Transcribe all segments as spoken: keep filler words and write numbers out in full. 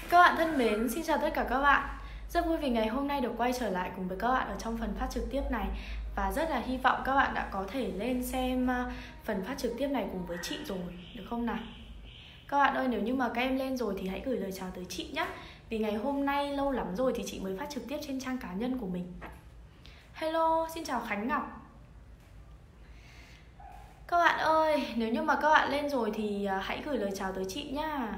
Các bạn thân mến, xin chào tất cả các bạn. Rất vui vì ngày hôm nay được quay trở lại cùng với các bạn ở trong phần phát trực tiếp này. Và rất là hy vọng các bạn đã có thể lên xem phần phát trực tiếp này cùng với chị rồi, được không nào? Các bạn ơi, nếu như mà các em lên rồi thì hãy gửi lời chào tới chị nhé. Vì ngày hôm nay lâu lắm rồi thì chị mới phát trực tiếp trên trang cá nhân của mình. Hello, xin chào Khánh Ngọc. Các bạn ơi, nếu như mà các bạn lên rồi thì hãy gửi lời chào tới chị nhá.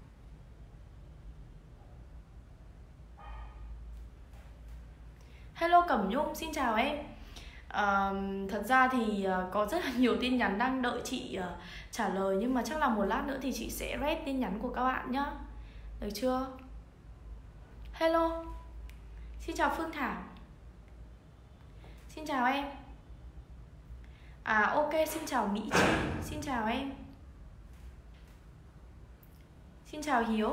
Hello Cẩm Nhung, xin chào em. à, Thật ra thì có rất là nhiều tin nhắn đang đợi chị uh, trả lời. Nhưng mà chắc là một lát nữa thì chị sẽ read tin nhắn của các bạn nhá. Được chưa? Hello, xin chào Phương Thảo. Xin chào em. À ok, xin chào Mỹ Chi. Xin chào em. Xin chào Hiếu.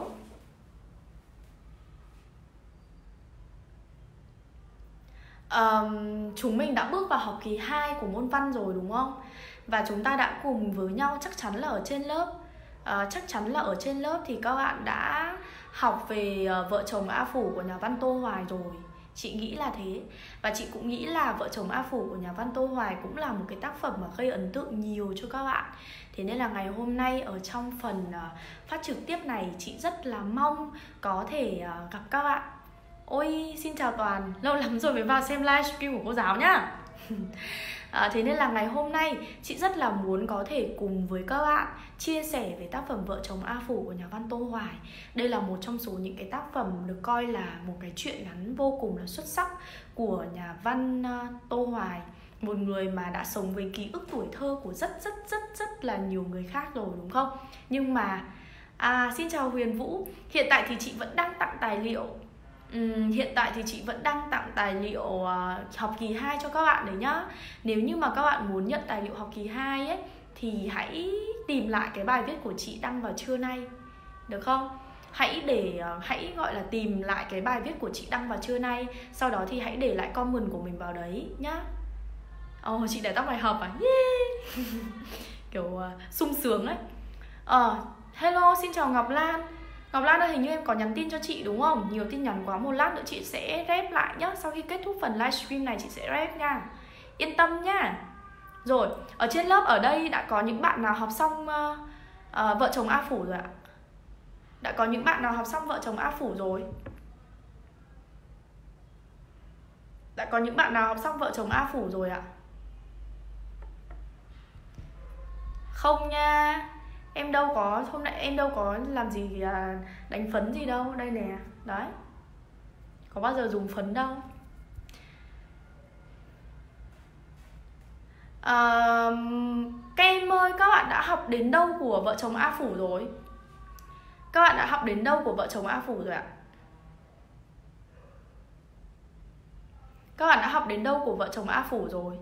Um, chúng mình đã bước vào học kỳ hai của môn văn rồi đúng không? Và chúng ta đã cùng với nhau chắc chắn là ở trên lớp uh, Chắc chắn là ở trên lớp thì các bạn đã học về uh, Vợ chồng A Phủ của nhà văn Tô Hoài rồi. Chị nghĩ là thế. Và chị cũng nghĩ là Vợ chồng A Phủ của nhà văn Tô Hoài cũng là một cái tác phẩm mà gây ấn tượng nhiều cho các bạn. Thế nên là ngày hôm nay ở trong phần uh, phát trực tiếp này, chị rất là mong có thể uh, gặp các bạn. Ôi, xin chào Toàn, lâu lắm rồi mới vào xem livestream của cô giáo nhá. à, Thế nên là ngày hôm nay chị rất là muốn có thể cùng với các bạn chia sẻ về tác phẩm Vợ chồng A Phủ của nhà văn Tô Hoài. Đây là một trong số những cái tác phẩm được coi là một cái truyện ngắn vô cùng là xuất sắc của nhà văn Tô Hoài. Một người mà đã sống với ký ức tuổi thơ của rất rất rất rất là nhiều người khác rồi đúng không? Nhưng mà, à, xin chào Huyền Vũ. Hiện tại thì chị vẫn đang tặng tài liệu Uhm, hiện tại thì chị vẫn đang tặng tài liệu uh, học kỳ hai cho các bạn đấy nhá. Nếu như mà các bạn muốn nhận tài liệu học kỳ hai ấy thì hãy tìm lại cái bài viết của chị đăng vào trưa nay, được không? Hãy để uh, hãy gọi là tìm lại cái bài viết của chị đăng vào trưa nay. Sau đó thì hãy để lại comment của mình vào đấy nhá. Ồ, oh, chị để tóc bài học à? Yeah. Kiểu uh, sung sướng ấy. Ờ, uh, hello, xin chào Ngọc Lan. Ngọc Lan ơi, hình như em có nhắn tin cho chị đúng không? Nhiều tin nhắn quá, một lát nữa chị sẽ rep lại nhá. Sau khi kết thúc phần livestream này chị sẽ rep nha. Yên tâm nhá. Rồi, ở trên lớp ở đây đã có những bạn nào học xong uh, uh, Vợ chồng A Phủ rồi ạ? Đã có những bạn nào học xong Vợ chồng A Phủ rồi? Đã có những bạn nào học xong Vợ chồng A Phủ rồi ạ? Không nha. Em đâu có, hôm nay em đâu có làm gì đánh phấn gì đâu. Đây nè, đấy. Có bao giờ dùng phấn đâu. à, Các em ơi, các bạn đã học đến đâu của Vợ chồng A Phủ rồi? Các bạn đã học đến đâu của Vợ chồng A Phủ rồi ạ? Các bạn đã học đến đâu của Vợ chồng A Phủ rồi?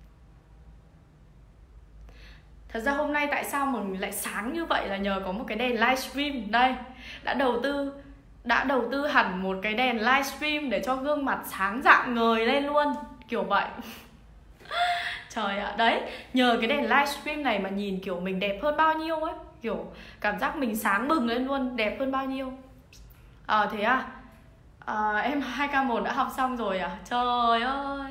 Thật ra hôm nay tại sao mà mình lại sáng như vậy là nhờ có một cái đèn livestream. Đây, đã đầu tư Đã đầu tư hẳn một cái đèn livestream để cho gương mặt sáng rạng ngời lên luôn. Kiểu vậy. Trời ạ, đấy, nhờ cái đèn livestream này mà nhìn kiểu mình đẹp hơn bao nhiêu ấy. Kiểu cảm giác mình sáng bừng lên luôn, đẹp hơn bao nhiêu. Ờ à, thế à? à Em hai K một đã học xong rồi à? Trời ơi.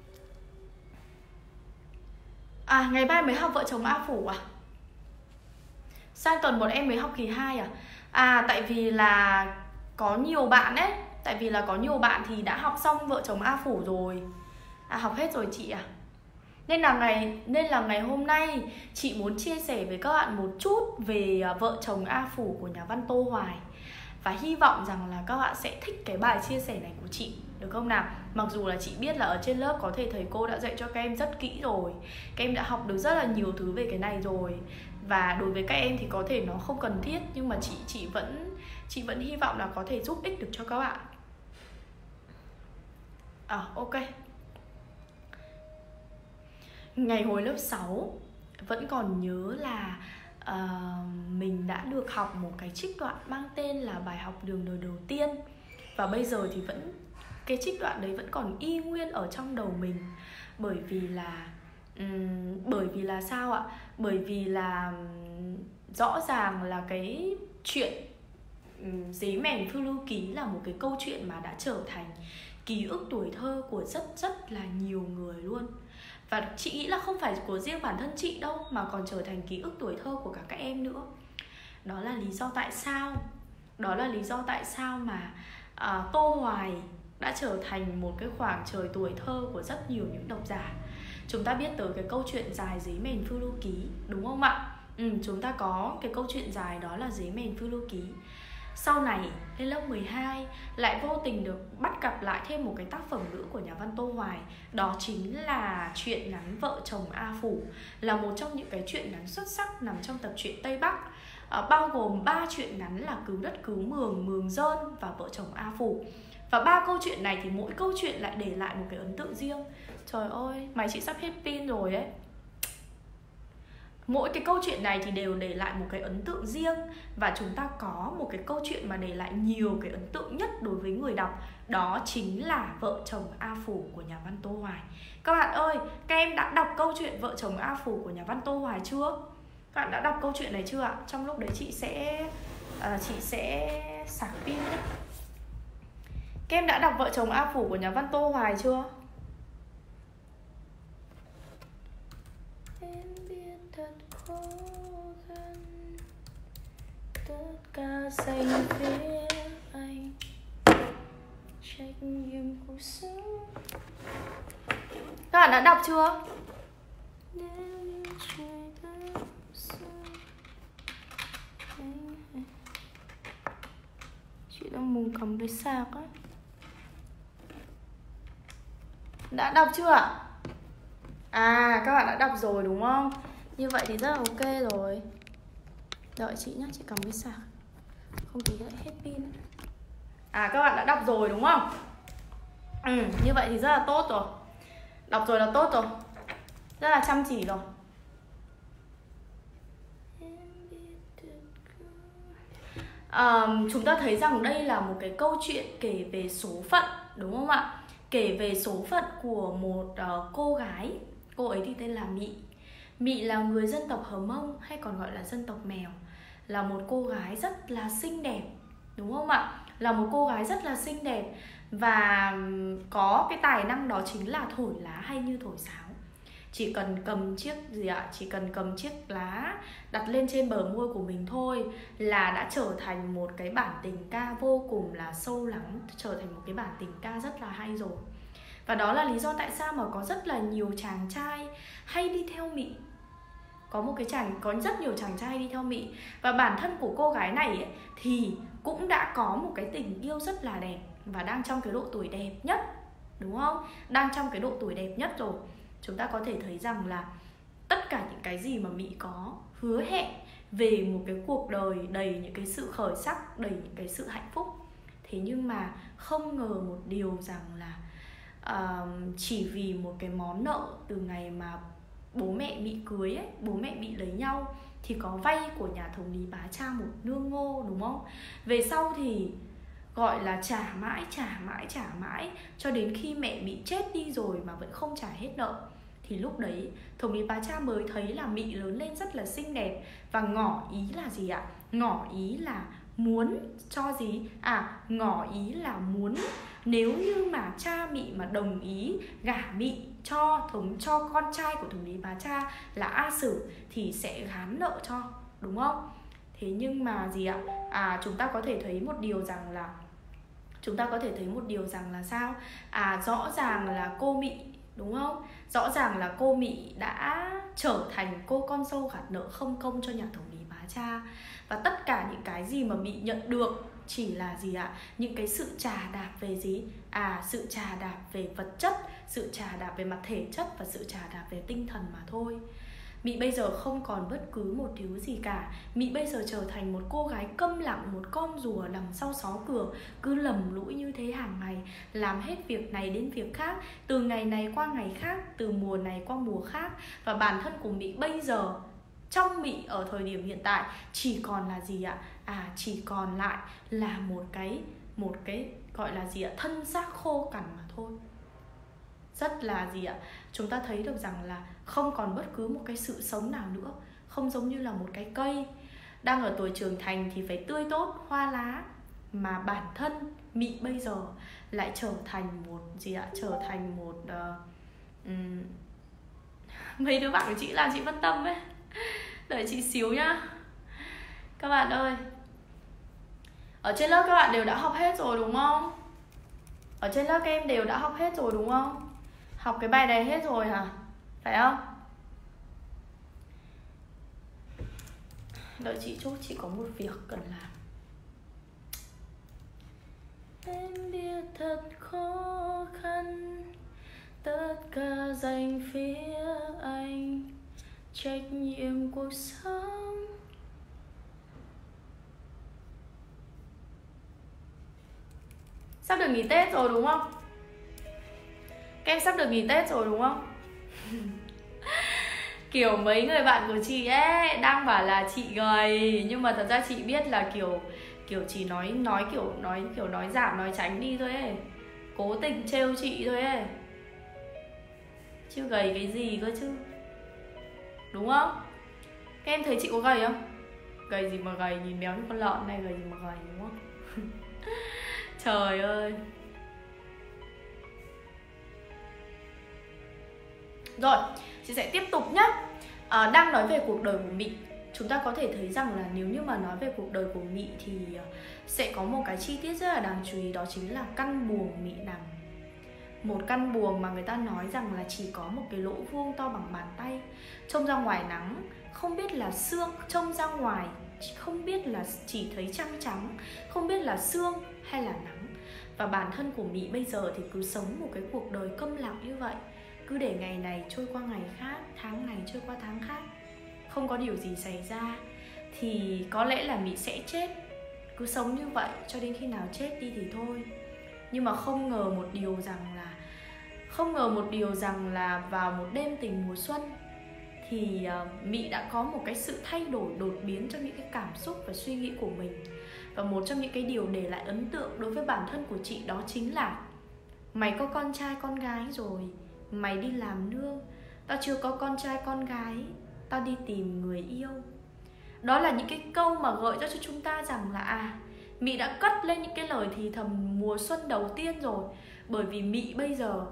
À, ngày mai mới học Vợ chồng A Phủ à? Sang tuần bọn em mới học kỳ hai à? À, tại vì là có nhiều bạn ấy. Tại vì là có nhiều bạn thì đã học xong Vợ chồng A Phủ rồi. À, học hết rồi chị à? Nên là ngày nên là ngày hôm nay chị muốn chia sẻ với các bạn một chút về Vợ chồng A Phủ của nhà văn Tô Hoài. Và hy vọng rằng là các bạn sẽ thích cái bài chia sẻ này của chị, được không nào? Mặc dù là chị biết là ở trên lớp có thể thầy cô đã dạy cho các em rất kỹ rồi. Các em đã học được rất là nhiều thứ về cái này rồi. Và đối với các em thì có thể nó không cần thiết. Nhưng mà chị chị vẫn chị vẫn hy vọng là có thể giúp ích được cho các bạn. À, ok. Ngày hồi lớp sáu vẫn còn nhớ là uh, mình đã được học một cái trích đoạn mang tên là bài học đường đời đầu tiên. Và bây giờ thì vẫn cái trích đoạn đấy vẫn còn y nguyên ở trong đầu mình. Bởi vì là um, Bởi vì là sao ạ? Bởi vì là um, rõ ràng là cái chuyện Dế Mèn Phiêu Lưu Ký là một cái câu chuyện mà đã trở thành ký ức tuổi thơ của rất rất là nhiều người luôn. Và chị nghĩ là không phải của riêng bản thân chị đâu, mà còn trở thành ký ức tuổi thơ của cả các em nữa. Đó là lý do tại sao Đó là lý do tại sao mà à, Tô Hoài đã trở thành một cái khoảng trời tuổi thơ của rất nhiều những độc giả. Chúng ta biết tới cái câu chuyện dài Dế Mèn Phiêu Lưu Ký, đúng không ạ? Ừ, chúng ta có cái câu chuyện dài đó là Dế Mèn Phiêu Lưu Ký. Sau này lên lớp mười hai lại vô tình được bắt gặp lại thêm một cái tác phẩm nữa của nhà văn Tô Hoài. Đó chính là truyện ngắn Vợ Chồng A Phủ, là một trong những cái truyện ngắn xuất sắc nằm trong tập truyện Tây Bắc, à, bao gồm ba truyện ngắn là Cứu Đất Cứu Mường, Mường Dơn và Vợ Chồng A Phủ. Và ba câu chuyện này thì mỗi câu chuyện lại để lại một cái ấn tượng riêng. Trời ơi, mày chị sắp hết pin rồi ấy. Mỗi cái câu chuyện này thì đều để lại một cái ấn tượng riêng. Và chúng ta có một cái câu chuyện mà để lại nhiều cái ấn tượng nhất đối với người đọc. Đó chính là Vợ Chồng A Phủ của nhà văn Tô Hoài. Các bạn ơi, các em đã đọc câu chuyện Vợ Chồng A Phủ của nhà văn Tô Hoài chưa? Các bạn đã đọc câu chuyện này chưa ạ? Trong lúc đấy chị sẽ uh, Chị sẽ sạc pin đấy. Các em đã đọc Vợ Chồng A Phủ của nhà văn Tô Hoài chưa? Em biết thật khó khăn, tất cả dành phía anh, trách nhiệm cuộc sống. Các bạn đã đọc chưa? Chị đang muốn cắm cái sạc á. Đã đọc chưa ạ? À, các bạn đã đọc rồi đúng không? Như vậy thì rất là ok rồi. Đợi chị nhé, chị cắm cái sạc, không thì lại hết pin. À, các bạn đã đọc rồi đúng không? Ừ, như vậy thì rất là tốt rồi. Đọc rồi là tốt rồi, rất là chăm chỉ rồi. À, chúng ta thấy rằng đây là một cái câu chuyện kể về số phận, đúng không ạ? Kể về số phận của một uh, cô gái. Cô ấy thì tên là Mị. Mị là người dân tộc Hờ Mông, hay còn gọi là dân tộc Mèo. Là một cô gái rất là xinh đẹp, đúng không ạ? Là một cô gái rất là xinh đẹp. Và có cái tài năng đó chính là thổi lá hay như thổi sáo. Chỉ cần cầm chiếc gì ạ? Chỉ cần cầm chiếc lá đặt lên trên bờ môi của mình thôi là đã trở thành một cái bản tình ca vô cùng là sâu lắng, trở thành một cái bản tình ca rất là hay rồi. Và đó là lý do tại sao mà có rất là nhiều chàng trai hay đi theo Mị. Có một cái chàng, có rất nhiều chàng trai đi theo Mị. Và bản thân của cô gái này ấy, thì cũng đã có một cái tình yêu rất là đẹp và đang trong cái độ tuổi đẹp nhất, đúng không? Đang trong cái độ tuổi đẹp nhất rồi. Chúng ta có thể thấy rằng là tất cả những cái gì mà Mị có hứa hẹn về một cái cuộc đời đầy những cái sự khởi sắc, đầy những cái sự hạnh phúc. Thế nhưng mà không ngờ một điều rằng là uh, chỉ vì một cái món nợ từ ngày mà bố mẹ Mị cưới ấy, bố mẹ Mị lấy nhau, thì có vay của nhà thống lý Bá Cha một nương ngô, đúng không? Về sau thì gọi là trả mãi, trả mãi, trả mãi cho đến khi mẹ Mị chết đi rồi mà vẫn không trả hết nợ. Thì lúc đấy thống lý Bá Cha mới thấy là Mị lớn lên rất là xinh đẹp và ngỏ ý là gì ạ? Ngỏ ý là muốn cho gì? À, ngỏ ý là muốn nếu như mà cha Mị mà đồng ý gả Mị cho thống cho con trai của thống lý Bá Cha là A Sử thì sẽ gán nợ cho, đúng không? Thế nhưng mà gì ạ? À, chúng ta có thể thấy một điều rằng là Chúng ta có thể thấy một điều rằng là sao? À, rõ ràng là cô Mị, đúng không? Rõ ràng là cô Mị đã trở thành cô con dâu gạt nợ không công cho nhà thống lý Bá Cha. Và tất cả những cái gì mà Mị nhận được chỉ là gì ạ? Những cái sự trà đạp về gì? À, sự trà đạp về vật chất, sự trà đạp về mặt thể chất và sự trà đạp về tinh thần mà thôi. Mị bây giờ không còn bất cứ một thứ gì cả. Mị bây giờ trở thành một cô gái câm lặng, một con rùa đằng sau xó cửa, cứ lầm lũi như thế hàng ngày, làm hết việc này đến việc khác, từ ngày này qua ngày khác, từ mùa này qua mùa khác. Và bản thân của Mị bây giờ, trong Mị ở thời điểm hiện tại chỉ còn là gì ạ? À, chỉ còn lại là một cái Một cái gọi là gì ạ? Thân xác khô cằn mà thôi. Rất là gì ạ? Chúng ta thấy được rằng là không còn bất cứ một cái sự sống nào nữa. Không giống như là một cái cây đang ở tuổi trưởng thành thì phải tươi tốt, hoa lá, mà bản thân Mị bây giờ lại trở thành một gì ạ? Trở thành một uh, um, mấy đứa bạn của chị làm chị phân tâm ấy. Đợi chị xíu nhá. Các bạn ơi, ở trên lớp các bạn đều đã học hết rồi đúng không? Ở trên lớp các em đều đã học hết rồi đúng không? Học cái bài này hết rồi hả? Phải không? Đợi chị chút, chị có một việc cần làm. Em biết thật khó khăn, tất cả dành phía anh, trách nhiệm cuộc sống. Sắp được nghỉ Tết rồi đúng không? Các em sắp được nghỉ Tết rồi đúng không? Kiểu mấy người bạn của chị ấy đang bảo là chị gầy, nhưng mà thật ra chị biết là kiểu kiểu chỉ nói nói kiểu nói kiểu nói giảm nói tránh đi thôi ấy, cố tình trêu chị thôi ấy, chứ gầy cái gì cơ chứ, đúng không? Các em thấy chị có gầy không? Gầy gì mà gầy, nhìn béo như con lợn này, gầy gì mà gầy, đúng không? Trời ơi. Rồi, chị sẽ tiếp tục nhé. à, Đang nói về cuộc đời của Mị, chúng ta có thể thấy rằng là nếu như mà nói về cuộc đời của Mị thì sẽ có một cái chi tiết rất là đáng chú ý, đó chính là căn buồng Mị nằm. Một căn buồng mà người ta nói rằng là chỉ có một cái lỗ vuông to bằng bàn tay, trông ra ngoài nắng, không biết là sương, trông ra ngoài không biết là chỉ thấy trăng trắng, không biết là sương hay là nắng. Và bản thân của Mị bây giờ thì cứ sống một cái cuộc đời câm lặng như vậy, cứ để ngày này trôi qua ngày khác, tháng này trôi qua tháng khác, không có điều gì xảy ra, thì có lẽ là Mị sẽ chết. Cứ sống như vậy cho đến khi nào chết đi thì thôi. Nhưng mà không ngờ một điều rằng là Không ngờ một điều rằng là vào một đêm tình mùa xuân thì uh, Mị đã có một cái sự thay đổi đột biến trong những cái cảm xúc và suy nghĩ của mình. Và một trong những cái điều để lại ấn tượng đối với bản thân của chị đó chính là: mày có con trai con gái rồi, mày đi làm nương. Tao chưa có con trai con gái, tao đi tìm người yêu. Đó là những cái câu mà gợi ra cho chúng ta rằng là à, Mị đã cất lên những cái lời thì thầm mùa xuân đầu tiên rồi. Bởi vì Mị bây giờ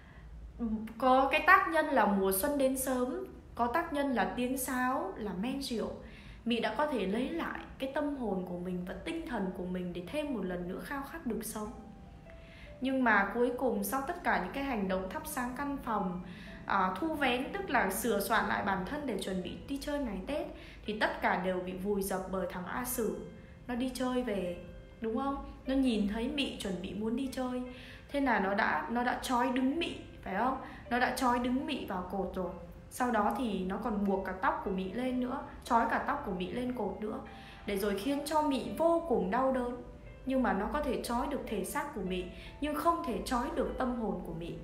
có cái tác nhân là mùa xuân đến sớm, có tác nhân là tiếng sáo, là men rượu. Mị đã có thể lấy lại cái tâm hồn của mình và tinh thần của mình để thêm một lần nữa khao khát được sống. Nhưng mà cuối cùng sau tất cả những cái hành động thắp sáng căn phòng, à, thu vén, tức là sửa soạn lại bản thân để chuẩn bị đi chơi ngày Tết, thì tất cả đều bị vùi dập bởi thằng A Sử. Nó đi chơi về, đúng không? Nó nhìn thấy Mị chuẩn bị muốn đi chơi, thế là nó đã nó đã trói đứng Mị, phải không? Nó đã trói đứng Mị vào cột rồi. Sau đó thì nó còn buộc cả tóc của Mị lên nữa, trói cả tóc của Mị lên cột nữa, để rồi khiến cho Mị vô cùng đau đớn. Nhưng mà nó có thể trói được thể xác của Mị, nhưng không thể trói được tâm hồn của Mị.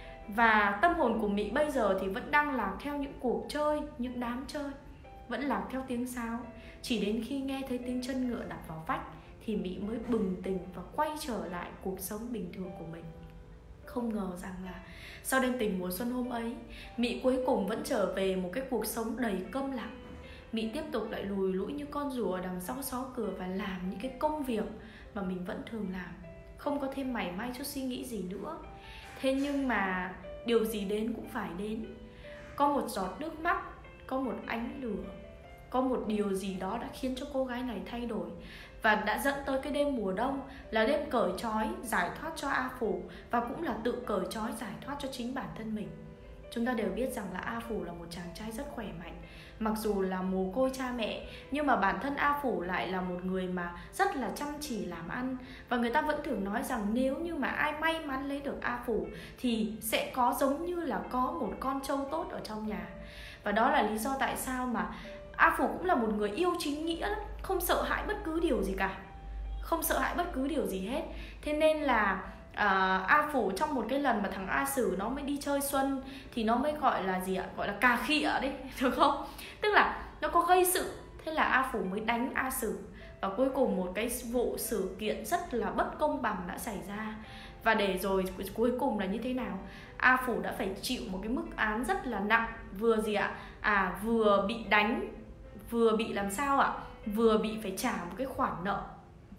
Và tâm hồn của Mị bây giờ thì vẫn đang lạc theo những cuộc chơi, những đám chơi, vẫn lạc theo tiếng sáo. Chỉ đến khi nghe thấy tiếng chân ngựa đạp vào vách thì Mị mới bừng tỉnh và quay trở lại cuộc sống bình thường của mình. Không ngờ rằng là sau đêm tình mùa xuân hôm ấy, Mị cuối cùng vẫn trở về một cái cuộc sống đầy câm lặng. Mị tiếp tục lại lùi lũi như con rùa đằng sau xó cửa và làm những cái công việc mà mình vẫn thường làm, không có thêm mảy may chút suy nghĩ gì nữa. Thế nhưng mà điều gì đến cũng phải đến. Có một giọt nước mắt, có một ánh lửa, có một điều gì đó đã khiến cho cô gái này thay đổi, và đã dẫn tới cái đêm mùa đông, là đêm cởi trói giải thoát cho A Phủ, và cũng là tự cởi trói giải thoát cho chính bản thân mình. Chúng ta đều biết rằng là A Phủ là một chàng trai rất khỏe mạnh. Mặc dù là mồ côi cha mẹ, nhưng mà bản thân A Phủ lại là một người mà rất là chăm chỉ làm ăn. Và người ta vẫn thường nói rằng nếu như mà ai may mắn lấy được A Phủ thì sẽ có giống như là có một con trâu tốt ở trong nhà. Và đó là lý do tại sao mà A Phủ cũng là một người yêu chính nghĩa lắm, không sợ hãi bất cứ điều gì cả, không sợ hãi bất cứ điều gì hết. Thế nên là À, A Phủ trong một cái lần mà thằng A Sử nó mới đi chơi xuân thì nó mới gọi là gì ạ? Gọi là cà khịa đấy, được không? Tức là nó có gây sự, thế là A Phủ mới đánh A Sử. Và cuối cùng một cái vụ sự kiện rất là bất công bằng đã xảy ra. Và để rồi cuối cùng là như thế nào? A Phủ đã phải chịu một cái mức án rất là nặng. Vừa gì ạ? À vừa bị đánh, vừa bị làm sao ạ? Vừa bị phải trả một cái khoản nợ,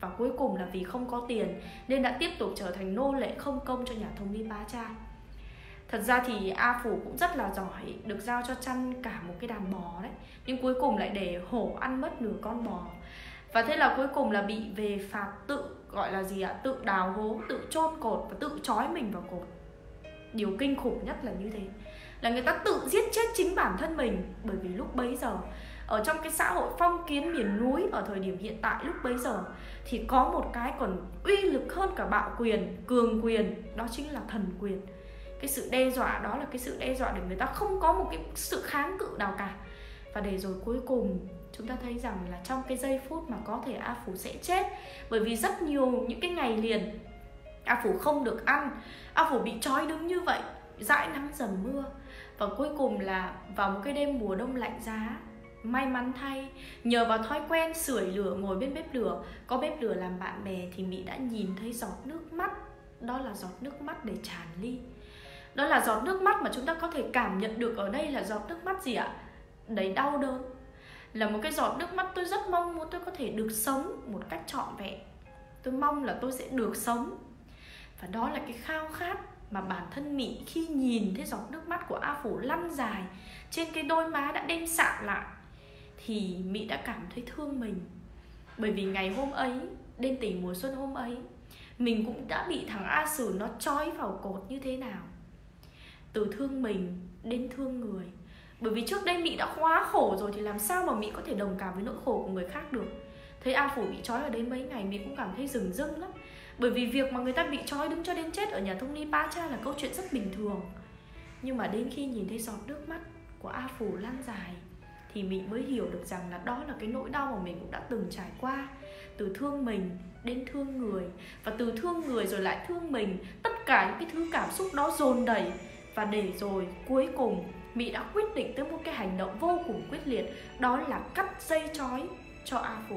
Và cuối cùng là vì không có tiền nên đã tiếp tục trở thành nô lệ không công cho nhà thống lý Bá Cha. Thật ra thì A Phủ cũng rất là giỏi, được giao cho chăn cả một cái đàn bò đấy, nhưng cuối cùng lại để hổ ăn mất nửa con bò. Và thế là cuối cùng là bị về phạt tự, gọi là gì ạ, tự đào hố, tự chôn cột và tự trói mình vào cột. Điều kinh khủng nhất là như thế, là người ta tự giết chết chính bản thân mình. Bởi vì lúc bấy giờ, ở trong cái xã hội phong kiến miền núi ở thời điểm hiện tại lúc bấy giờ, thì có một cái còn uy lực hơn cả bạo quyền, cường quyền, đó chính là thần quyền. Cái sự đe dọa đó là cái sự đe dọa để người ta không có một cái sự kháng cự nào cả. Và để rồi cuối cùng chúng ta thấy rằng là trong cái giây phút mà có thể A Phủ sẽ chết, bởi vì rất nhiều những cái ngày liền A Phủ không được ăn, A Phủ bị trói đứng như vậy, dãi nắng dầm mưa. Và cuối cùng là vào một cái đêm mùa đông lạnh giá, may mắn thay, nhờ vào thói quen sưởi lửa ngồi bên bếp lửa, có bếp lửa làm bạn bè, thì Mỹ đã nhìn thấy giọt nước mắt. Đó là giọt nước mắt để tràn ly. Đó là giọt nước mắt mà chúng ta có thể cảm nhận được ở đây là giọt nước mắt gì ạ? Đầy đau đớn. Là một cái giọt nước mắt tôi rất mong muốn tôi có thể được sống một cách trọn vẹn. Tôi mong là tôi sẽ được sống. Và đó là cái khao khát mà bản thân Mỹ khi nhìn thấy giọt nước mắt của A Phủ lăn dài trên cái đôi má đã đen sạm lại, thì Mỹ đã cảm thấy thương mình. Bởi vì ngày hôm ấy, đêm tình mùa xuân hôm ấy, mình cũng đã bị thằng A Sử nó trói vào cột như thế nào. Từ thương mình đến thương người. Bởi vì trước đây Mỹ đã quá khổ rồi, thì làm sao mà Mỹ có thể đồng cảm với nỗi khổ của người khác được. Thấy A Phủ bị trói ở đấy mấy ngày, Mỹ cũng cảm thấy rừng rưng lắm. Bởi vì việc mà người ta bị trói đứng cho đến chết ở nhà thống lý Bá Cha là câu chuyện rất bình thường. Nhưng mà đến khi nhìn thấy giọt nước mắt của A Phủ lan dài, thì Mỹ mới hiểu được rằng là đó là cái nỗi đau mà mình cũng đã từng trải qua. Từ thương mình đến thương người, và từ thương người rồi lại thương mình. Tất cả những cái thứ cảm xúc đó dồn đẩy. Và để rồi cuối cùng Mỹ đã quyết định tới một cái hành động vô cùng quyết liệt. Đó là cắt dây trói cho A Phủ.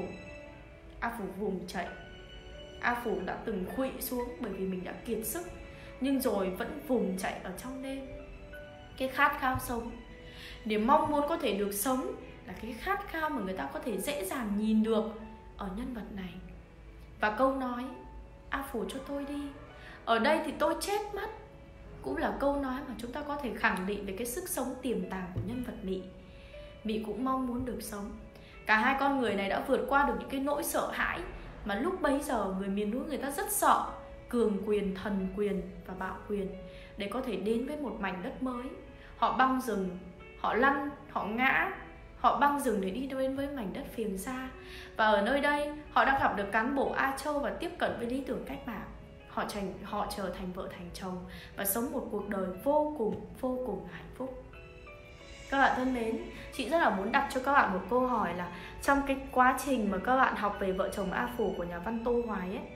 A Phủ vùng chạy. A Phủ đã từng khuỵu xuống bởi vì mình đã kiệt sức, nhưng rồi vẫn vùng chạy ở trong đêm. Cái khát khao sống, để mong muốn có thể được sống, là cái khát khao mà người ta có thể dễ dàng nhìn được ở nhân vật này. Và câu nói A Phủ cho tôi đi, ở đây thì tôi chết mất, cũng là câu nói mà chúng ta có thể khẳng định về cái sức sống tiềm tàng của nhân vật Mỹ. Mỹ cũng mong muốn được sống. Cả hai con người này đã vượt qua được những cái nỗi sợ hãi mà lúc bấy giờ người miền núi người ta rất sợ, cường quyền, thần quyền và bạo quyền, để có thể đến với một mảnh đất mới. Họ băng rừng, họ lăn, họ ngã, họ băng rừng để đi đến với mảnh đất phiền xa. Và ở nơi đây họ đã gặp được cán bộ A Châu và tiếp cận với lý tưởng cách mạng. Họ, thành, họ trở thành vợ thành chồng và sống một cuộc đời vô cùng, vô cùng hạnh phúc. Các bạn thân mến, chị rất là muốn đặt cho các bạn một câu hỏi là trong cái quá trình mà các bạn học về vợ chồng A Phủ của nhà văn Tô Hoài ấy,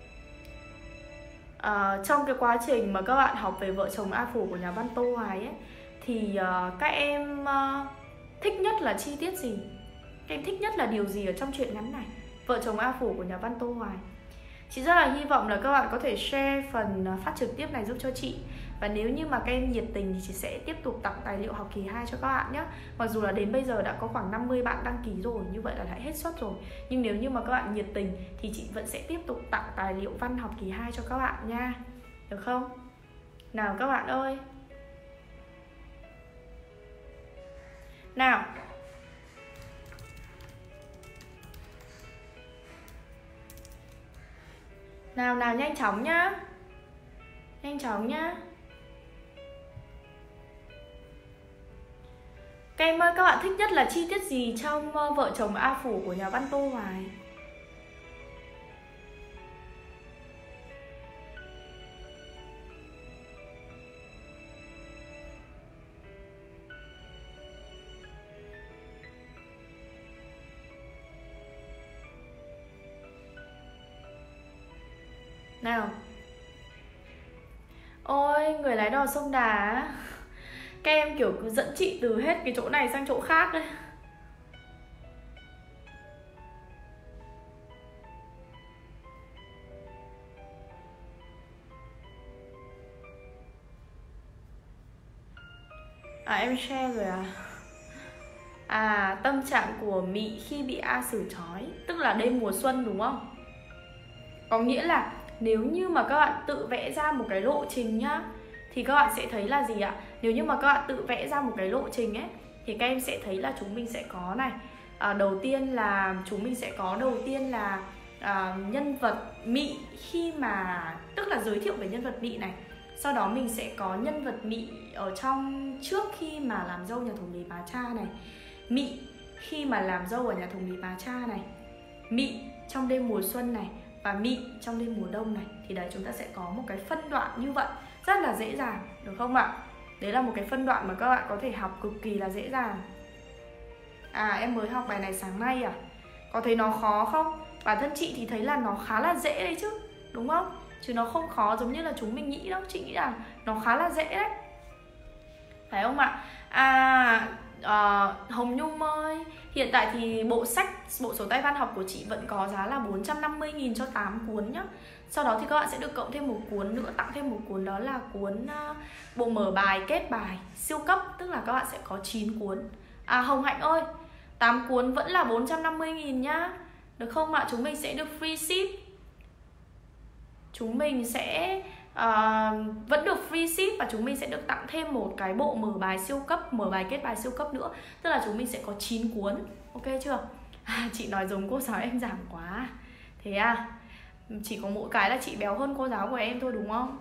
à, trong cái quá trình mà các bạn học về vợ chồng A Phủ của nhà văn Tô Hoài ấy, thì uh, các em uh, thích nhất là chi tiết gì? Các em thích nhất là điều gì ở trong truyện ngắn này, vợ chồng A Phủ của nhà văn Tô Hoài? Chị rất là hy vọng là các bạn có thể share phần phát trực tiếp này giúp cho chị. Và nếu như mà các em nhiệt tình thì chị sẽ tiếp tục tặng tài liệu học kỳ hai cho các bạn nhé. Mặc dù là đến bây giờ đã có khoảng năm mươi bạn đăng ký rồi, như vậy là đã hết suất rồi. Nhưng nếu như mà các bạn nhiệt tình thì chị vẫn sẽ tiếp tục tặng tài liệu văn học kỳ hai cho các bạn nha. Được không? Nào các bạn ơi. Nào. Nào nào nhanh chóng nhá. Nhanh chóng nhá. Các em ơi, các bạn thích nhất là chi tiết gì trong uh, vợ chồng A Phủ của nhà văn Tô Hoài? Nào. Ôi, người lái đò sông Đà. Các em kiểu cứ dẫn chị từ hết cái chỗ này sang chỗ khác đấy. À em share rồi à? À, tâm trạng của Mị khi bị A Sử trói, tức là đêm mùa xuân đúng không? Có nghĩa là nếu như mà các bạn tự vẽ ra một cái lộ trình nhá, thì các bạn sẽ thấy là gì ạ? Nếu như mà các bạn tự vẽ ra một cái lộ trình ấy, thì các em sẽ thấy là chúng mình sẽ có này, à, đầu tiên là chúng mình sẽ có đầu tiên là à, nhân vật Mị khi mà, tức là giới thiệu về nhân vật Mị này. Sau đó mình sẽ có nhân vật Mị ở trong trước khi mà làm dâu nhà thống lý Bá Cha này, Mị khi mà làm dâu ở nhà thống lý Bá Cha này, Mị trong đêm mùa xuân này, và Mị trong đêm mùa đông này. Thì đấy, chúng ta sẽ có một cái phân đoạn như vậy, rất là dễ dàng, được không ạ? Đấy là một cái phân đoạn mà các bạn có thể học cực kỳ là dễ dàng. À, em mới học bài này sáng nay à? Có thấy nó khó không? Bản thân chị thì thấy là nó khá là dễ đấy chứ, đúng không? Chứ nó không khó giống như là chúng mình nghĩ đâu. Chị nghĩ là nó khá là dễ đấy, phải không ạ? À, à, Hồng Nhung ơi, hiện tại thì bộ sách, bộ sổ tay văn học của chị vẫn có giá là bốn trăm năm mươi nghìn cho tám cuốn nhá. Sau đó thì các bạn sẽ được cộng thêm một cuốn nữa, tặng thêm một cuốn, đó là cuốn uh, bộ mở bài, kết bài siêu cấp, tức là các bạn sẽ có chín cuốn. À, Hồng Hạnh ơi, tám cuốn vẫn là bốn trăm năm mươi nghìn nhá, được không ạ? Chúng mình sẽ được free ship. Chúng mình sẽ uh, vẫn được free ship, và chúng mình sẽ được tặng thêm một cái bộ mở bài siêu cấp, mở bài kết bài siêu cấp nữa. Tức là chúng mình sẽ có chín cuốn, ok chưa? À, chị nói giống cô giáo em giảm quá. Thế à? Chỉ có mỗi cái là chị béo hơn cô giáo của em thôi đúng không?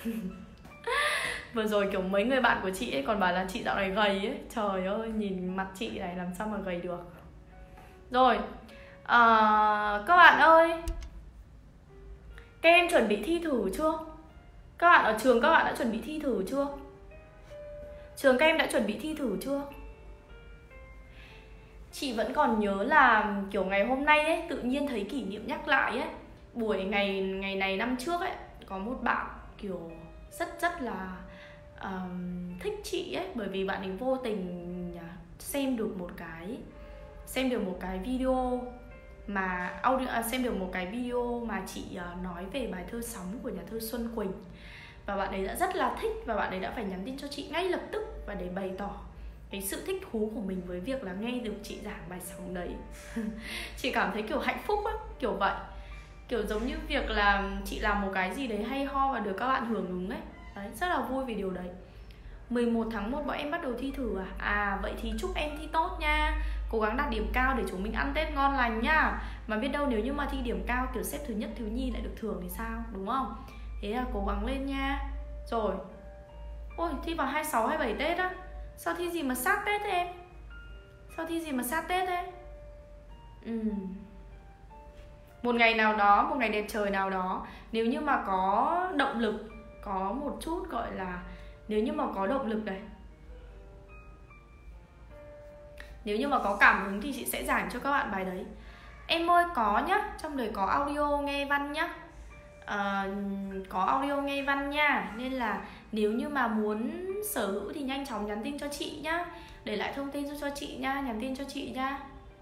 Vừa rồi kiểu mấy người bạn của chị ấy còn bảo là chị dạo này gầy ấy. Trời ơi, nhìn mặt chị này làm sao mà gầy được. Rồi, à, các bạn ơi, các em chuẩn bị thi thử chưa? Các bạn ở trường các bạn đã chuẩn bị thi thử chưa? Trường các em đã chuẩn bị thi thử chưa? Chị vẫn còn nhớ là kiểu ngày hôm nay ấy, tự nhiên thấy kỷ niệm nhắc lại ấy. Buổi ngày ngày này năm trước ấy, có một bạn kiểu rất rất là uh, thích chị ấy, bởi vì bạn ấy vô tình xem được một cái xem được một cái video mà audio à, xem được một cái video mà chị uh, nói về bài thơ Sóng của nhà thơ Xuân Quỳnh, và bạn ấy đã rất là thích, và bạn ấy đã phải nhắn tin cho chị ngay lập tức và để bày tỏ cái sự thích thú của mình với việc là nghe được chị giảng bài Sóng đấy. Chị cảm thấy kiểu hạnh phúc á, kiểu vậy. Kiểu giống như việc là chị làm một cái gì đấy hay ho và được các bạn hưởng ứng ấy. Đấy, rất là vui vì điều đấy. Mười một tháng một bọn em bắt đầu thi thử à? À, vậy thì chúc em thi tốt nha. Cố gắng đạt điểm cao để chúng mình ăn Tết ngon lành nhá. Mà biết đâu nếu như mà thi điểm cao kiểu xếp thứ nhất, thứ nhì lại được thưởng thì sao, đúng không? Thế là cố gắng lên nha. Rồi. Ôi, thi vào hai mươi sáu, hai mươi bảy Tết á. Sao thi gì mà sát Tết thế em? Sao thi gì mà sát Tết thế? Ừ. Một ngày nào đó, một ngày đẹp trời nào đó, nếu như mà có động lực, có một chút gọi là, nếu như mà có động lực này, nếu như mà có cảm hứng thì chị sẽ giảng cho các bạn bài đấy. Em ơi có nhá, trong đời có audio nghe văn nhá, à, có audio nghe văn nha. Nên là nếu như mà muốn sở hữu thì nhanh chóng nhắn tin cho chị nhá, để lại thông tin cho chị nha, nhắn tin cho chị nha.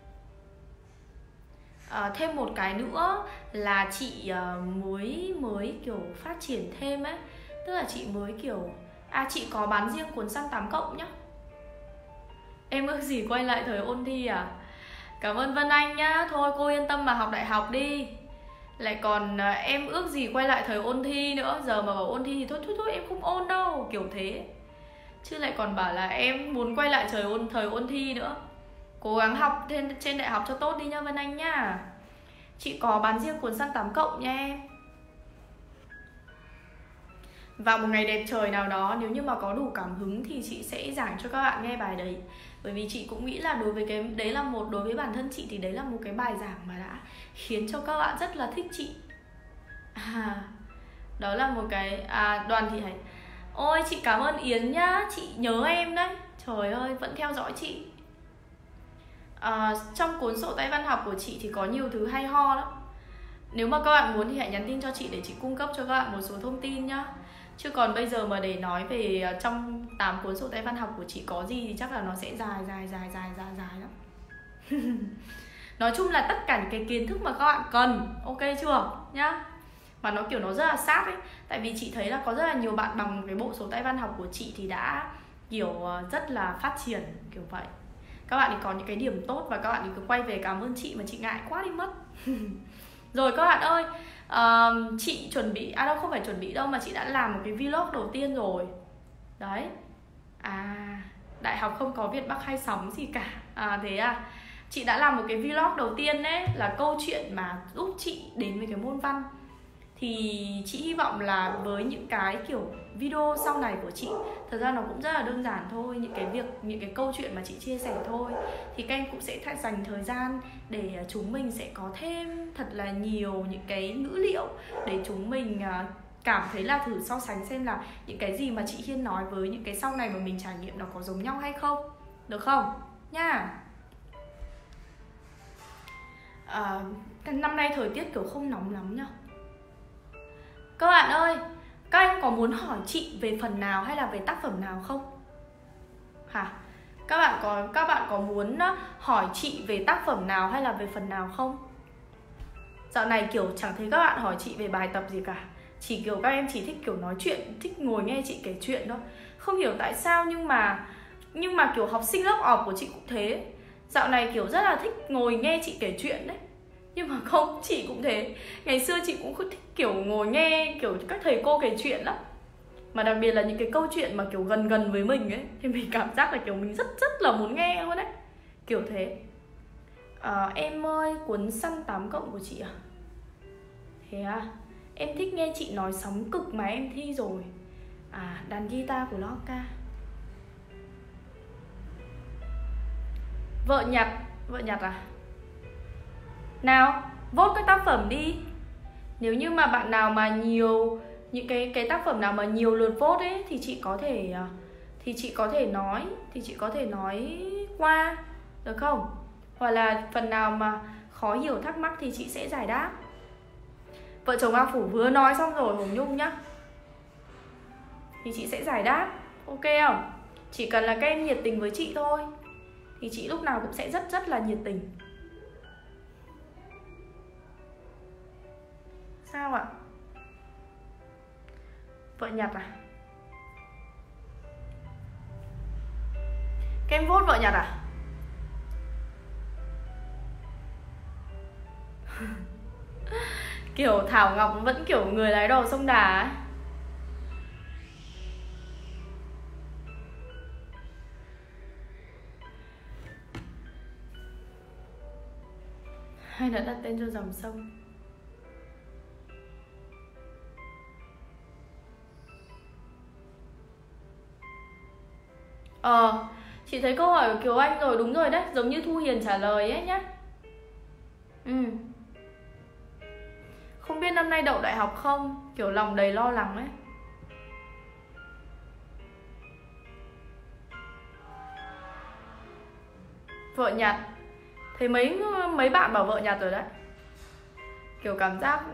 À, thêm một cái nữa là chị uh, mới mới kiểu phát triển thêm ấy, tức là chị mới kiểu à chị có bán riêng cuốn săn tám cộng nhá. Em ước gì quay lại thời ôn thi à? Cảm ơn Vân Anh nhá. Thôi cô yên tâm mà học đại học đi. Lại còn uh, em ước gì quay lại thời ôn thi nữa. Giờ mà bảo ôn thi thì thôi thôi thôi em không ôn đâu, kiểu thế. Chứ lại còn bảo là em muốn quay lại thời ôn thời ôn thi nữa. Cố gắng học trên, trên đại học cho tốt đi nha Vân Anh nhá. Chị có bán riêng cuốn săn tám cộng nha em. Vào một ngày đẹp trời nào đó, nếu như mà có đủ cảm hứng thì chị sẽ giảng cho các bạn nghe bài đấy. Bởi vì chị cũng nghĩ là đối với cái đấy là một, đối với bản thân chị thì đấy là một cái bài giảng mà đã khiến cho các bạn rất là thích chị. À, đó là một cái à, Đoàn Thị Hải. Ôi chị cảm ơn Yến nhá, chị nhớ em đấy. Trời ơi, vẫn theo dõi chị. À, trong cuốn sổ tay văn học của chị thì có nhiều thứ hay ho lắm. Nếu mà các bạn muốn thì hãy nhắn tin cho chị để chị cung cấp cho các bạn một số thông tin nhá. Chứ còn bây giờ mà để nói về trong tám cuốn sổ tay văn học của chị có gì thì chắc là nó sẽ dài dài dài dài dài dài lắm. Nói chung là tất cả những cái kiến thức mà các bạn cần, ok chưa nhá. Mà nó kiểu nó rất là sát ấy. Tại vì chị thấy là có rất là nhiều bạn bằng cái bộ sổ tay văn học của chị thì đã kiểu rất là phát triển kiểu vậy. Các bạn thì có những cái điểm tốt và các bạn thì cứ quay về cảm ơn chị mà chị ngại quá đi mất. Rồi các bạn ơi, uh, chị chuẩn bị, à đâu không phải chuẩn bị đâu, mà chị đã làm một cái vlog đầu tiên rồi. Đấy. À, đại học không có Việt Bắc hay sóng gì cả. À thế à. Chị đã làm một cái vlog đầu tiên đấy, là câu chuyện mà giúp chị đến với cái môn văn. Thì chị hy vọng là với những cái kiểu video sau này của chị, thật ra nó cũng rất là đơn giản thôi, những cái việc, những cái câu chuyện mà chị chia sẻ thôi, thì các em cũng sẽ dành thời gian để chúng mình sẽ có thêm thật là nhiều những cái ngữ liệu để chúng mình cảm thấy là thử so sánh xem là những cái gì mà chị Hiên nói với những cái sau này mà mình trải nghiệm nó có giống nhau hay không. Được không? Nha. À, năm nay thời tiết kiểu không nóng lắm nhá. Các bạn ơi, các anh có muốn hỏi chị về phần nào hay là về tác phẩm nào không? Hả? Các bạn có các bạn có muốn hỏi chị về tác phẩm nào hay là về phần nào không? Dạo này kiểu chẳng thấy các bạn hỏi chị về bài tập gì cả. Chỉ kiểu các em chỉ thích kiểu nói chuyện, thích ngồi nghe chị kể chuyện thôi. Không hiểu tại sao nhưng mà Nhưng mà kiểu học sinh lớp ọp của chị cũng thế. Dạo này kiểu rất là thích ngồi nghe chị kể chuyện đấy. Nhưng mà không, chị cũng thế. Ngày xưa chị cũng thích kiểu ngồi nghe kiểu các thầy cô kể chuyện lắm. Mà đặc biệt là những cái câu chuyện mà kiểu gần gần với mình ấy, thì mình cảm giác là kiểu mình rất rất là muốn nghe luôn đấy. Kiểu thế. À, em ơi, cuốn Săn tám cộng của chị à? Thế à? Em thích nghe chị nói sóng cực mà em thi rồi. À, đàn guitar của Loca. Vợ nhặt. Vợ nhặt à? Nào, vote các tác phẩm đi. Nếu như mà bạn nào mà nhiều những cái cái tác phẩm nào mà nhiều lượt vote ấy thì chị có thể thì chị có thể nói thì chị có thể nói qua, được không? Hoặc là phần nào mà khó hiểu thắc mắc thì chị sẽ giải đáp. Vợ chồng A Phủ vừa nói xong rồi Hồng Nhung nhá. Thì chị sẽ giải đáp, ok không? Chỉ cần là các em nhiệt tình với chị thôi thì chị lúc nào cũng sẽ rất rất là nhiệt tình. Sao ạ? Vợ nhặt à? Các em vote vợ nhặt à? Kiểu Thảo Ngọc vẫn kiểu người lái đầu sông Đà ấy. Hay đã đặt tên cho dòng sông. Ờ, chị thấy câu hỏi của Kiều Anh rồi, đúng rồi đấy, giống như Thu Hiền trả lời ấy nhá. Ừ. Không biết năm nay đậu đại học không? Kiểu lòng đầy lo lắng ấy. Vợ nhặt. Thấy mấy mấy bạn bảo vợ nhặt rồi đấy. Kiểu cảm giác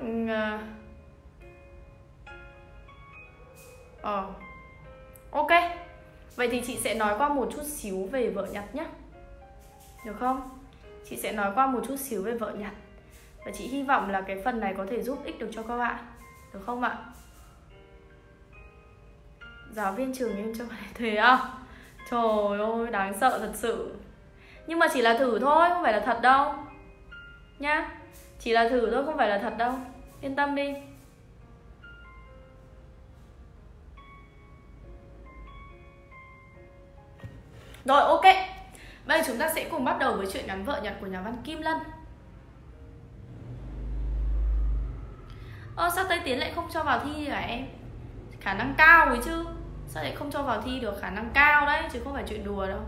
Ờ Ok. Vậy thì chị sẽ nói qua một chút xíu về vợ nhặt nhé. Được không? Chị sẽ nói qua một chút xíu về vợ nhặt. Và chị hy vọng là cái phần này có thể giúp ích được cho các bạn. Được không ạ? Giáo viên trường em cho này thế à? Trời ơi, đáng sợ thật sự. Nhưng mà chỉ là thử thôi, không phải là thật đâu nhá. Chỉ là thử thôi, không phải là thật đâu. Yên tâm đi. Rồi, ok. Bây giờ chúng ta sẽ cùng bắt đầu với chuyện ngắn vợ nhặt của nhà văn Kim Lân. Ơ, sao Tây Tiến lại không cho vào thi hả em? Khả năng cao ấy chứ. Sao lại không cho vào thi được? Khả năng cao đấy, chứ không phải chuyện đùa đâu.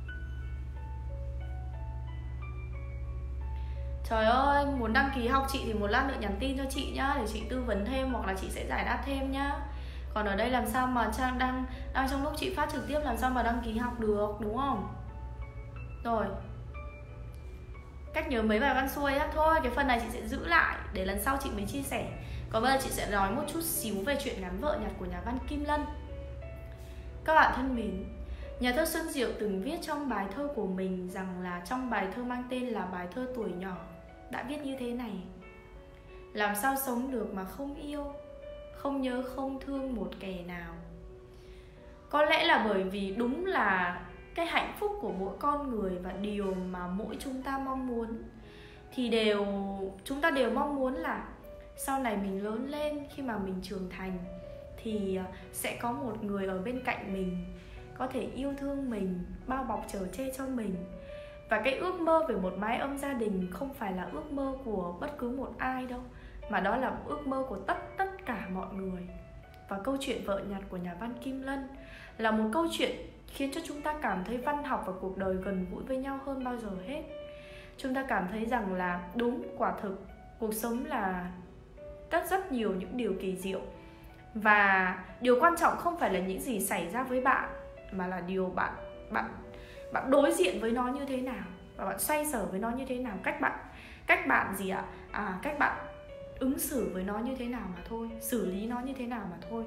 Trời ơi, muốn đăng ký học chị thì một lát nữa nhắn tin cho chị nhá, để chị tư vấn thêm hoặc là chị sẽ giải đáp thêm nhá. Còn ở đây làm sao mà Trang đang, đang trong lúc chị phát trực tiếp làm sao mà đăng ký học được, đúng không? Rồi, cách nhớ mấy bài văn xuôi á. Thôi, cái phần này chị sẽ giữ lại để lần sau chị mới chia sẻ. Còn bây giờ chị sẽ nói một chút xíu về chuyện ngắn vợ nhặt của nhà văn Kim Lân. Các bạn thân mến, nhà thơ Xuân Diệu từng viết trong bài thơ của mình rằng là trong bài thơ mang tên là bài thơ tuổi nhỏ đã viết như thế này: làm sao sống được mà không yêu, không nhớ không thương một kẻ nào. Có lẽ là bởi vì đúng là cái hạnh phúc của mỗi con người và điều mà mỗi chúng ta mong muốn thì đều chúng ta đều mong muốn là sau này mình lớn lên, khi mà mình trưởng thành thì sẽ có một người ở bên cạnh mình, có thể yêu thương mình, bao bọc chở che cho mình. Và cái ước mơ về một mái ấm gia đình không phải là ước mơ của bất cứ một ai đâu, mà đó là ước mơ của tất tất cả mọi người. Và câu chuyện Vợ Nhặt của nhà văn Kim Lân là một câu chuyện khiến cho chúng ta cảm thấy văn học và cuộc đời gần gũi với nhau hơn bao giờ hết. Chúng ta cảm thấy rằng là đúng, quả thực cuộc sống là rất rất nhiều những điều kỳ diệu. Và điều quan trọng không phải là những gì xảy ra với bạn, mà là điều bạn bạn bạn đối diện với nó như thế nào, và bạn xoay sở với nó như thế nào, cách bạn cách bạn gì ạ? À, cách bạn ứng xử với nó như thế nào mà thôi, xử lý nó như thế nào mà thôi.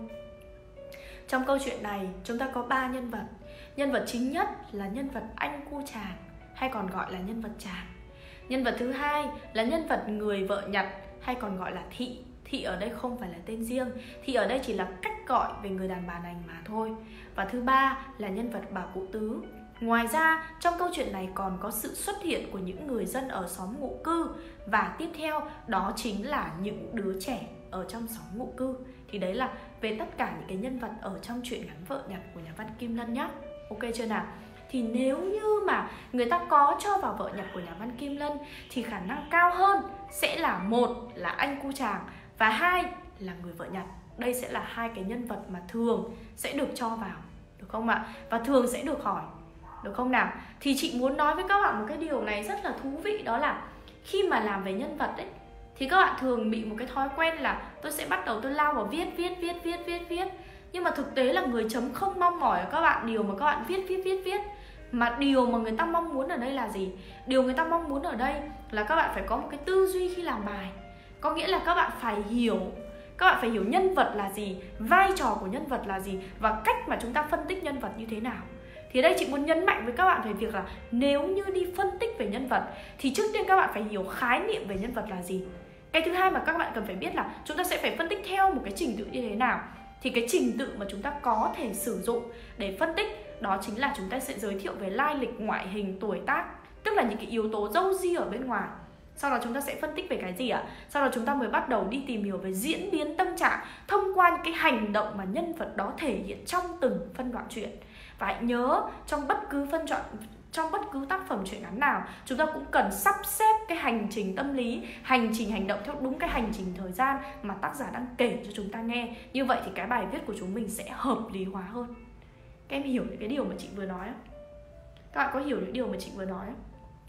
Trong câu chuyện này chúng ta có ba nhân vật. Nhân vật chính nhất là nhân vật anh cu chàng, hay còn gọi là nhân vật chàng. Nhân vật thứ hai là nhân vật người vợ nhặt, hay còn gọi là thị. Thị ở đây không phải là tên riêng, thị ở đây chỉ là cách gọi về người đàn bà này mà thôi. Và thứ ba là nhân vật bà cụ Tứ. Ngoài ra, trong câu chuyện này còn có sự xuất hiện của những người dân ở xóm ngụ cư. Và tiếp theo đó chính là những đứa trẻ ở trong xóm ngụ cư. Thì đấy là về tất cả những cái nhân vật ở trong truyện ngắn Vợ Nhặt của nhà văn Kim Lân nhé. Ok chưa nào? Thì nếu như mà người ta có cho vào Vợ Nhặt của nhà văn Kim Lân thì khả năng cao hơn sẽ là một là anh cu chàng và hai là người vợ nhặt. Đây sẽ là hai cái nhân vật mà thường sẽ được cho vào, được không ạ? Và thường sẽ được hỏi, được không nào? Thì chị muốn nói với các bạn một cái điều này rất là thú vị, đó là khi mà làm về nhân vật ấy, thì các bạn thường bị một cái thói quen là tôi sẽ bắt đầu tôi lao vào viết, viết, viết, viết, viết, viết. Nhưng mà thực tế là người chấm không mong mỏi ở các bạn điều mà các bạn viết, viết, viết, viết. Mà điều mà người ta mong muốn ở đây là gì? Điều người ta mong muốn ở đây là các bạn phải có một cái tư duy khi làm bài. Có nghĩa là các bạn phải hiểu, các bạn phải hiểu nhân vật là gì, vai trò của nhân vật là gì, và cách mà chúng ta phân tích nhân vật như thế nào. Thì đây chị muốn nhấn mạnh với các bạn về việc là nếu như đi phân tích về nhân vật thì trước tiên các bạn phải hiểu khái niệm về nhân vật là gì. Cái thứ hai mà các bạn cần phải biết là chúng ta sẽ phải phân tích theo một cái trình tự như thế nào. Thì cái trình tự mà chúng ta có thể sử dụng để phân tích đó chính là chúng ta sẽ giới thiệu về lai lịch, ngoại hình, tuổi tác, tức là những cái yếu tố râu ria ở bên ngoài. Sau đó chúng ta sẽ phân tích về cái gì ạ? Sau đó chúng ta mới bắt đầu đi tìm hiểu về diễn biến tâm trạng thông qua những cái hành động mà nhân vật đó thể hiện trong từng phân đoạn truyện. Và hãy nhớ, trong bất cứ phân đoạn, trong bất cứ tác phẩm truyện ngắn nào, chúng ta cũng cần sắp xếp cái hành trình tâm lý, hành trình hành động theo đúng cái hành trình thời gian mà tác giả đang kể cho chúng ta nghe. Như vậy thì cái bài viết của chúng mình sẽ hợp lý hóa hơn. Các em hiểu những cái điều mà chị vừa nói không? Các bạn có hiểu những điều mà chị vừa nói không?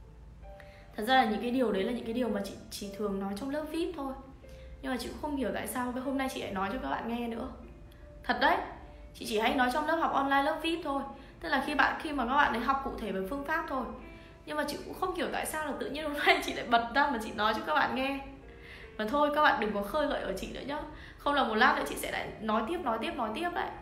Thật ra là những cái điều đấy là những cái điều mà chị chỉ thường nói trong lớp vê i pê thôi. Nhưng mà chị cũng không hiểu tại sao cái hôm nay chị lại nói cho các bạn nghe nữa. Thật đấy, chị chỉ hay nói trong lớp học online, lớp vê i pê thôi. Tức là khi bạn khi mà các bạn ấy học cụ thể về phương pháp thôi. Nhưng mà chị cũng không hiểu tại sao là tự nhiên hôm nay chị lại bật ra mà chị nói cho các bạn nghe. Và thôi các bạn đừng có khơi gợi ở chị nữa nhá. Không là một lát nữa chị sẽ lại nói tiếp, nói tiếp, nói tiếp đấy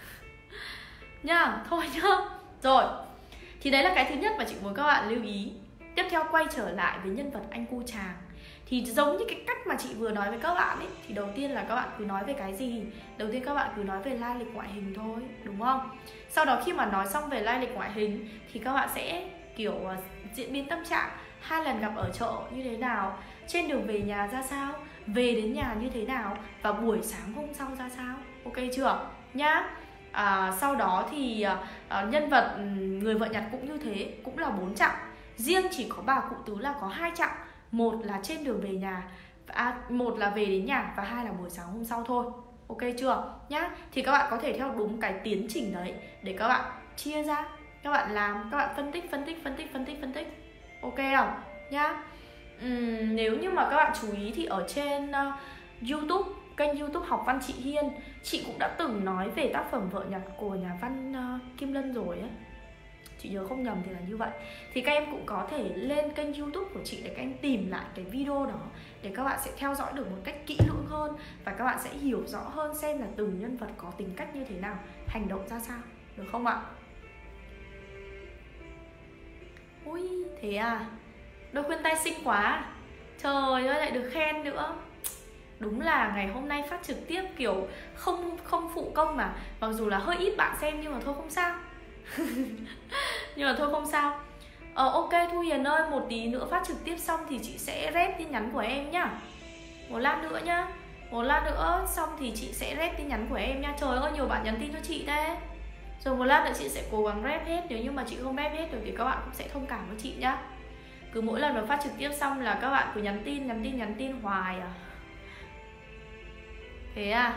nhá, thôi nhá. Rồi, thì đấy là cái thứ nhất mà chị muốn các bạn lưu ý. Tiếp theo quay trở lại với nhân vật anh cu chàng. Thì giống như cái cách mà chị vừa nói với các bạn ấy, thì đầu tiên là các bạn cứ nói về cái gì? Đầu tiên các bạn cứ nói về lai lịch ngoại hình thôi, đúng không? Sau đó khi mà nói xong về lai lịch ngoại hình thì các bạn sẽ kiểu uh, diễn biến tâm trạng, hai lần gặp ở chợ như thế nào, trên đường về nhà ra sao, về đến nhà như thế nào, và buổi sáng hôm sau ra sao. Ok chưa? Nhá. À, sau đó thì uh, nhân vật người vợ nhặt cũng như thế, cũng là bốn chặng. Riêng chỉ có bà cụ Tứ là có hai chặng, một là trên đường về nhà, à, một là về đến nhà, và hai là buổi sáng hôm sau thôi. Ok chưa? Nhá. Thì các bạn có thể theo đúng cái tiến trình đấy để các bạn chia ra, các bạn làm, các bạn phân tích, phân tích, phân tích, phân tích, phân tích. Ok không? Nhá. uhm, Nếu như mà các bạn chú ý thì ở trên uh, YouTube, kênh YouTube Học Văn Chị Hiên, chị cũng đã từng nói về tác phẩm Vợ Nhặt của nhà văn uh, Kim Lân rồi ấy. Chị nhớ không nhầm thì là như vậy. Thì các em cũng có thể lên kênh YouTube của chị để các em tìm lại cái video đó, để các bạn sẽ theo dõi được một cách kỹ lưỡng hơn, và các bạn sẽ hiểu rõ hơn xem là từng nhân vật có tính cách như thế nào, hành động ra sao, được không ạ? Ui, thế à? Đôi khuyên tai xinh quá. Trời ơi, lại được khen nữa. Đúng là ngày hôm nay phát trực tiếp kiểu không không phụ công mà. Mặc dù là hơi ít bạn xem nhưng mà thôi không sao. Nhưng mà thôi không sao. Ờ ok Thu Hiền ơi, một tí nữa phát trực tiếp xong thì chị sẽ rep tin nhắn của em nhá. Một lát nữa nhá. Một lát nữa xong thì chị sẽ rep tin nhắn của em nha. Trời ơi nhiều bạn nhắn tin cho chị thế. Rồi một lát nữa chị sẽ cố gắng rep hết. Nếu như mà chị không rep hết được thì các bạn cũng sẽ thông cảm với chị nhá. Cứ mỗi lần mà phát trực tiếp xong là các bạn cứ nhắn tin, nhắn tin, nhắn tin hoài à. Thế à?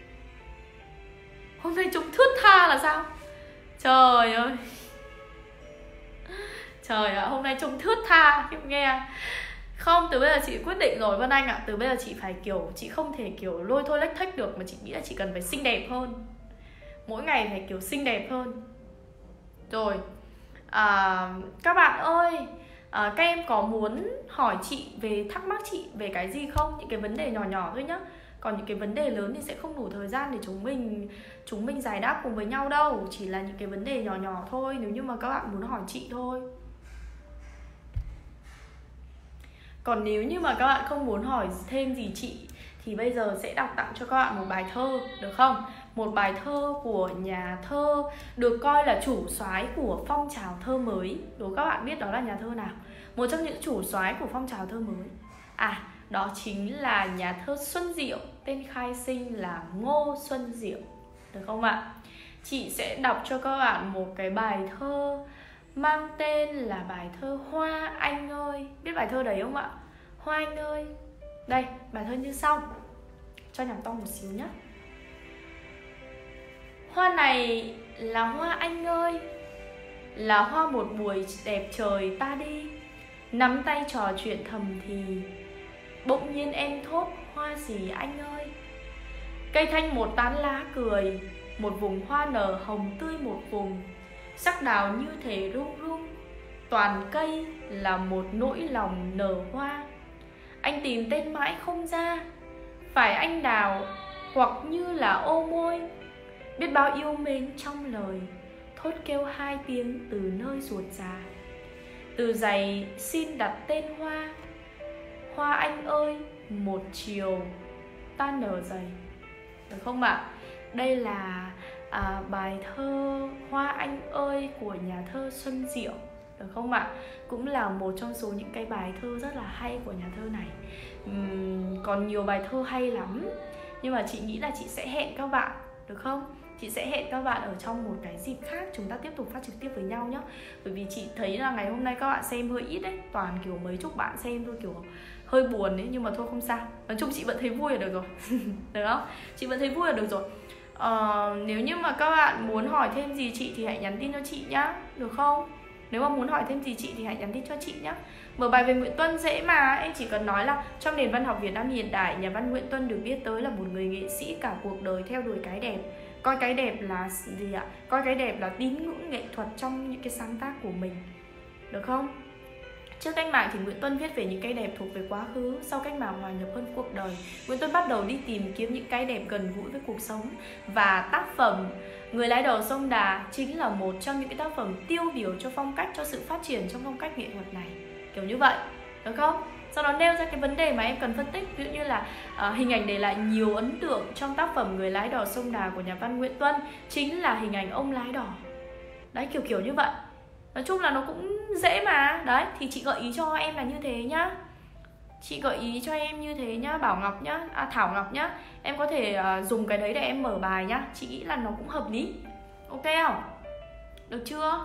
Hôm nay chúng thướt tha là sao? Trời ơi. Trời ạ, hôm nay trông thướt tha em nghe. Không, từ bây giờ chị quyết định rồi Vân Anh ạ. Từ bây giờ chị phải kiểu, chị không thể kiểu lôi thôi lách thách được. Mà chị nghĩ là chị cần phải xinh đẹp hơn. Mỗi ngày phải kiểu xinh đẹp hơn. Rồi à, các bạn ơi à, các em có muốn hỏi chị về, thắc mắc chị về cái gì không? Những cái vấn đề nhỏ nhỏ thôi nhá. Còn những cái vấn đề lớn thì sẽ không đủ thời gian để chúng mình Chúng mình giải đáp cùng với nhau đâu. Chỉ là những cái vấn đề nhỏ nhỏ thôi. Nếu như mà các bạn muốn hỏi chị thôi. Còn nếu như mà các bạn không muốn hỏi thêm gì chị thì bây giờ sẽ đọc tặng cho các bạn một bài thơ, được không? Một bài thơ của nhà thơ được coi là chủ soái của phong trào thơ mới. Đố các bạn biết đó là nhà thơ nào? Một trong những chủ soái của phong trào thơ mới. À, đó chính là nhà thơ Xuân Diệu. Tên khai sinh là Ngô Xuân Diệu, được không ạ? Chị sẽ đọc cho các bạn một cái bài thơ mang tên là bài thơ Hoa Anh ơi. Biết bài thơ đấy không ạ? Hoa Anh ơi. Đây, bài thơ như sau. Cho nhạc to một xíu nhé. Hoa này là hoa anh ơi, là hoa một buổi đẹp trời ta đi, nắm tay trò chuyện thầm thì, bỗng nhiên em thốt hoa gì anh ơi. Cây thanh một tán lá cười, một vùng hoa nở hồng tươi một vùng, sắc đào như thể rung rung, toàn cây là một nỗi lòng nở hoa. Anh tìm tên mãi không ra, phải anh đào hoặc như là ô môi, biết bao yêu mến trong lời, thốt kêu hai tiếng từ nơi ruột già. Từ giày xin đặt tên hoa, hoa anh ơi một chiều ta nở dày, được không ạ? Đây là à, bài thơ Hoa Anh ơi của nhà thơ Xuân Diệu, được không ạ? Cũng là một trong số những cái bài thơ rất là hay của nhà thơ này. uhm, Còn nhiều bài thơ hay lắm, nhưng mà chị nghĩ là chị sẽ hẹn các bạn, được không? Chị sẽ hẹn các bạn ở trong một cái dịp khác, chúng ta tiếp tục phát trực tiếp với nhau nhé. Bởi vì chị thấy là ngày hôm nay các bạn xem hơi ít đấy, toàn kiểu mấy chục bạn xem thôi, kiểu hơi buồn đấy. Nhưng mà thôi không sao, nói chung chị vẫn thấy vui là được rồi. Được không? Chị vẫn thấy vui là được rồi. Ờ, nếu như mà các bạn muốn hỏi thêm gì chị thì hãy nhắn tin cho chị nhá, được không? Nếu mà muốn hỏi thêm gì chị thì hãy nhắn tin cho chị nhé. Mở bài về Nguyễn Tuân dễ mà. Em chỉ cần nói là trong nền văn học Việt Nam hiện đại, nhà văn Nguyễn Tuân được biết tới là một người nghệ sĩ cả cuộc đời theo đuổi cái đẹp. Coi cái đẹp là gì ạ? Coi cái đẹp là tín ngưỡng nghệ thuật trong những cái sáng tác của mình, được không? Trước cách mạng thì Nguyễn Tuân viết về những cái đẹp thuộc về quá khứ. Sau cách mạng hòa nhập hơn cuộc đời, Nguyễn Tuân bắt đầu đi tìm kiếm những cái đẹp gần gũi với cuộc sống. Và tác phẩm Người lái đầu sông Đà chính là một trong những cái tác phẩm tiêu biểu cho phong cách, cho sự phát triển trong phong cách nghệ thuật này, kiểu như vậy, được không? Sau đó nêu ra cái vấn đề mà em cần phân tích. Ví dụ như là uh, hình ảnh để lại nhiều ấn tượng trong tác phẩm Người lái đò sông Đà của nhà văn Nguyễn Tuân chính là hình ảnh ông lái đò. Đấy, kiểu kiểu như vậy. Nói chung là nó cũng dễ mà. Đấy, thì chị gợi ý cho em là như thế nhá. Chị gợi ý cho em như thế nhá, Bảo Ngọc nhá, à, Thảo Ngọc nhá. Em có thể uh, dùng cái đấy để em mở bài nhá. Chị nghĩ là nó cũng hợp lý. Ok không? Được chưa?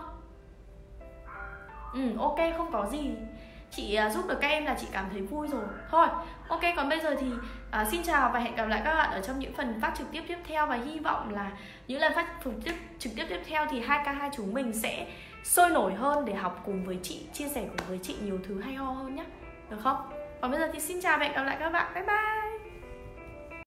Ừ, ok, không có gì. Chị uh, giúp được các em là chị cảm thấy vui rồi. Thôi, ok, còn bây giờ thì uh, xin chào và hẹn gặp lại các bạn ở trong những phần phát trực tiếp tiếp theo. Và hy vọng là những lần phát trực tiếp, trực tiếp tiếp theo thì hai k hai chúng mình sẽ sôi nổi hơn để học cùng với chị, chia sẻ cùng với chị nhiều thứ hay ho hơn nhé, được không? Còn bây giờ thì xin chào và hẹn gặp lại các bạn. Bye bye.